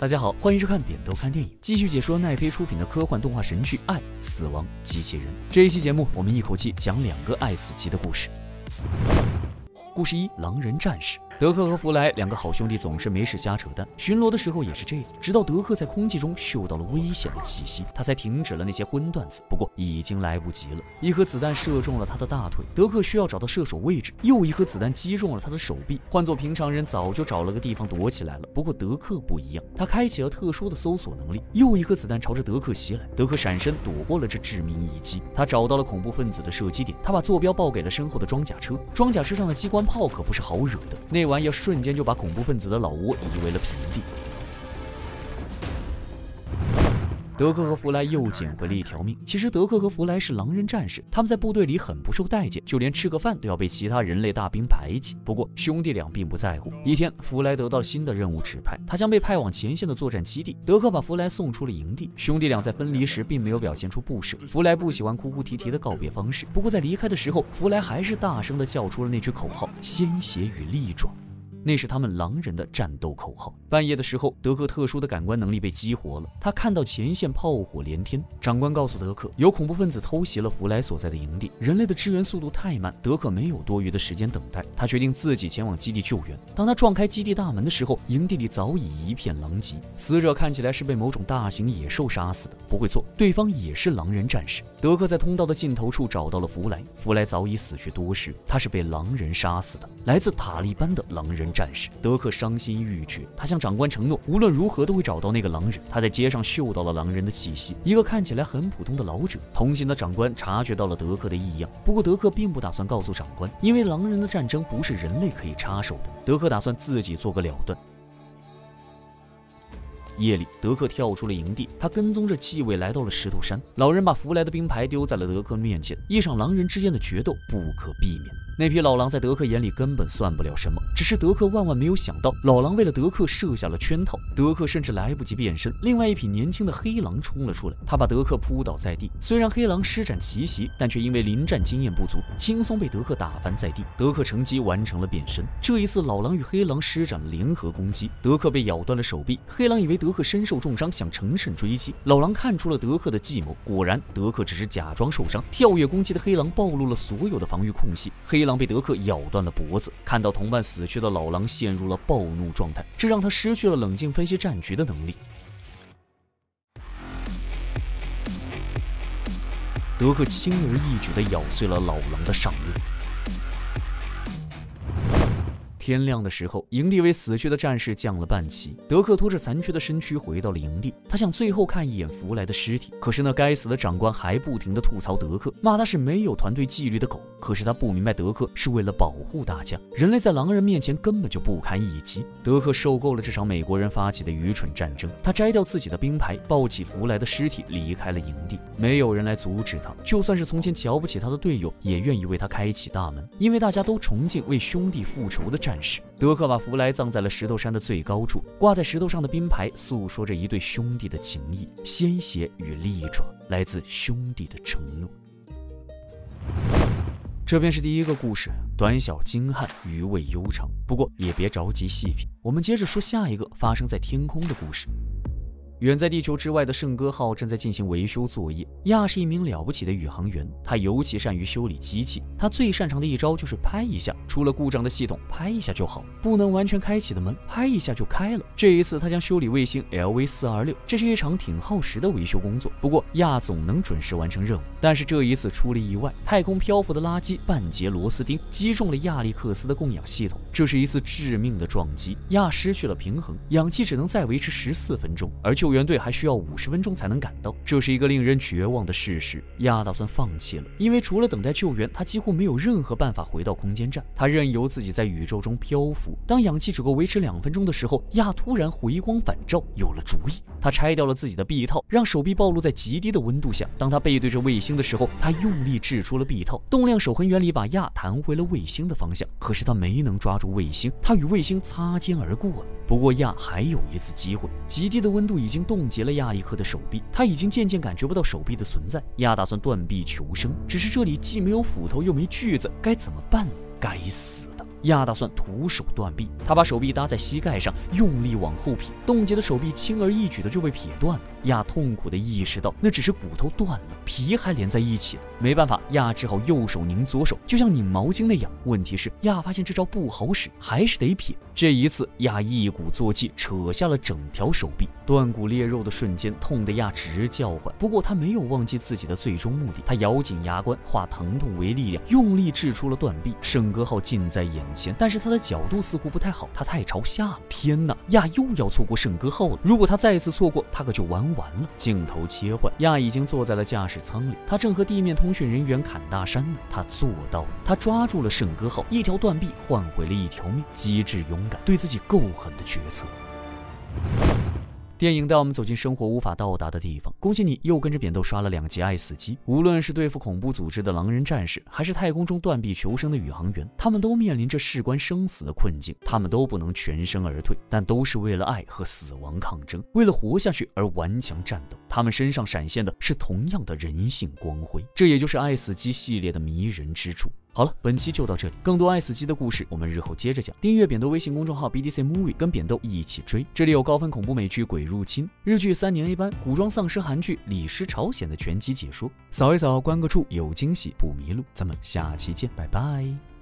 大家好，欢迎收看扁豆看电影，继续解说奈飞出品的科幻动画神剧《爱、死亡、机器人》。这一期节目，我们一口气讲2个爱死机的故事。故事1：狼人战士。德克和弗莱2个好兄弟总是没事瞎扯淡，巡逻的时候也是这样。直到德克在空气中嗅到了危险的气息，他才停止了那些荤段子。不过已经来不及了，一颗子弹射中了他的大腿，德克需要找到射手位置，又一颗子弹击中了他的手臂。换做平常人早就找了个地方躲起来了，不过德克不一样，他开启了特殊的搜索能力。又一颗子弹朝着德克袭来，德克闪身躲过了这致命一击。他找到了恐怖分子的射击点，他把坐标报给了身后的装甲车。装甲车上的机关炮可不是好惹的，那玩意瞬间就把恐怖分子的老窝夷为了平地。德克和弗莱又捡回了一条命。其实德克和弗莱是狼人战士，他们在部队里很不受待见，就连吃个饭都要被其他人类大兵排挤。不过兄弟俩并不在乎。一天，弗莱得到了新的任务指派，他将被派往前线的作战基地。德克把弗莱送出了营地。兄弟俩在分离时并没有表现出不舍。弗莱不喜欢哭哭啼啼的告别方式，不过在离开的时候，弗莱还是大声地叫出了那句口号：鲜血与利爪。那是他们狼人的战斗口号。半夜的时候，德克特殊的感官能力被激活了，他看到前线炮火连天。长官告诉德克，有恐怖分子偷袭了弗莱所在的营地，人类的支援速度太慢，德克没有多余的时间等待，他决定自己前往基地救援。当他撞开基地大门的时候，营地里早已一片狼藉，死者看起来是被某种大型野兽杀死的。不会错，对方也是狼人战士。德克在通道的尽头处找到了弗莱，弗莱早已死去多时，他是被狼人杀死的，来自塔利班的狼人战士。德克伤心欲绝，他向长官承诺，无论如何都会找到那个狼人。他在街上嗅到了狼人的气息，一个看起来很普通的老者。同行的长官察觉到了德克的异样，不过德克并不打算告诉长官，因为狼人的战争不是人类可以插手的。德克打算自己做个了断。夜里，德克跳出了营地，他跟踪着气味来到了石头山。老人把弗莱的兵牌丢在了德克面前，一场狼人之间的决斗不可避免。那匹老狼在德克眼里根本算不了什么，只是德克万万没有想到，老狼为了德克设下了圈套。德克甚至来不及变身，另外一匹年轻的黑狼冲了出来，他把德克扑倒在地。虽然黑狼施展奇袭，但却因为临战经验不足，轻松被德克打翻在地。德克乘机完成了变身。这一次，老狼与黑狼施展了联合攻击，德克被咬断了手臂。黑狼以为德克身受重伤，想乘胜追击。老狼看出了德克的计谋，果然德克只是假装受伤。跳跃攻击的黑狼暴露了所有的防御空隙，黑狼被德克咬断了脖子。看到同伴死去的老狼陷入了暴怒状态，这让他失去了冷静分析战局的能力。德克轻而易举地咬碎了老狼的上颚。天亮的时候，营地为死去的战士降了半旗。德克拖着残缺的身躯回到了营地，他想最后看一眼弗莱的尸体。可是那该死的长官还不停地吐槽德克，骂他是没有团队纪律的狗。可是他不明白，德克是为了保护大家，人类在狼人面前根本就不堪一击。德克受够了这场美国人发起的愚蠢战争，他摘掉自己的兵牌，抱起弗莱的尸体离开了营地。没有人来阻止他，就算是从前瞧不起他的队友，也愿意为他开启大门，因为大家都崇敬为兄弟复仇的战士。德克把弗莱葬在了石头山的最高处，挂在石头上的兵牌诉说着一对兄弟的情谊，鲜血与利爪，来自兄弟的承诺。这便是第一个故事，短小精悍，余味悠长。不过也别着急细品，我们接着说下一个发生在天空的故事。远在地球之外的圣歌号正在进行维修作业。亚是一名了不起的宇航员，他尤其善于修理机器。他最擅长的一招就是拍一下，出了故障的系统拍一下就好，不能完全开启的门拍一下就开了。这一次他将修理卫星 LV426，这是一场挺耗时的维修工作。不过亚总能准时完成任务，但是这一次出了意外，太空漂浮的垃圾半截螺丝钉击中了亚历克斯的供氧系统，这是一次致命的撞击。亚失去了平衡，氧气只能再维持14分钟，而救援队还需要50分钟才能赶到，这是一个令人绝望的事实。亚打算放弃了，因为除了等待救援，他几乎没有任何办法回到空间站。他任由自己在宇宙中漂浮。当氧气只够维持2分钟的时候，亚突然回光返照，有了主意。他拆掉了自己的臂套，让手臂暴露在极低的温度下。当他背对着卫星的时候，他用力掷出了臂套，动量守恒原理把亚弹回了卫星的方向。可是他没能抓住卫星，他与卫星擦肩而过了。不过亚还有一次机会，极低的温度已经冻结了亚历克的手臂，他已经渐渐感觉不到手臂的存在。亚打算断臂求生，只是这里既没有斧头又没锯子，该怎么办呢？该死的！ 亚打算徒手断臂，他把手臂搭在膝盖上，用力往后撇，冻结的手臂轻而易举的就被撇断了。亚痛苦地意识到，那只是骨头断了，皮还连在一起的。没办法，亚只好右手拧左手，就像拧毛巾那样。问题是，亚发现这招不好使，还是得撇。这一次，亚一鼓作气扯下了整条手臂，断骨裂肉的瞬间，痛得亚直叫唤。不过他没有忘记自己的最终目的，他咬紧牙关，化疼痛为力量，用力掷出了断臂。圣歌号近在眼前，但是他的角度似乎不太好，他太朝下了。天哪，亚又要错过圣歌号了！如果他再次错过，他可就完了。镜头切换，亚已经坐在了驾驶舱里，他正和地面通讯人员侃大山呢。他做到了，他抓住了圣歌号，一条断臂换回了一条命，机智勇敢，对自己够狠的决策。电影带我们走进生活无法到达的地方。恭喜你又跟着扁豆刷了2集爱死机。无论是对付恐怖组织的狼人战士，还是太空中断臂求生的宇航员，他们都面临着事关生死的困境，他们都不能全身而退，但都是为了爱和死亡抗争，为了活下去而顽强战斗。他们身上闪现的是同样的人性光辉，这也就是爱死机系列的迷人之处。好了，本期就到这里，更多爱死机的故事我们日后接着讲。订阅扁豆微信公众号 BDC Movie， 跟扁豆一起追，这里有高分恐怖美剧《鬼入侵》、日剧3年 A 班、古装丧尸韩剧《李氏朝鲜》的全集解说。扫一扫，关个注，有惊喜不迷路。咱们下期见，拜拜。